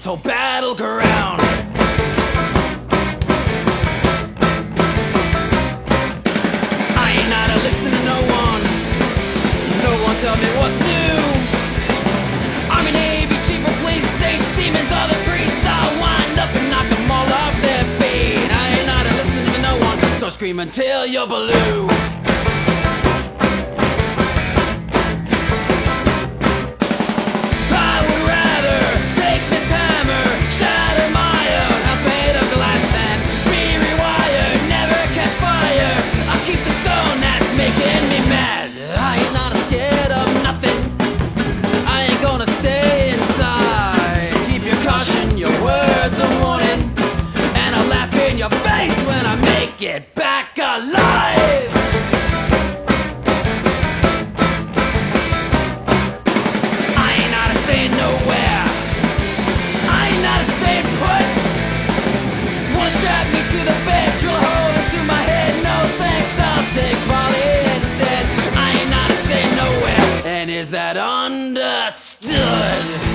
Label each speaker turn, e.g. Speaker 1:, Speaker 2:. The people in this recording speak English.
Speaker 1: whole battleground. I ain't not a listen to no one. No one tell me what to do. Army, Navy, chief of police, saints, demons, all the priests. I'll wind up and knock them all off their feet. I ain't not a listen to no one, so scream until you're blue. Get back alive! I ain't not a staying nowhere. I ain't not a staying put. One strap me to the bed, drill a hole into my head. No thanks, I'll take volley instead. I ain't not a staying nowhere. And is that understood?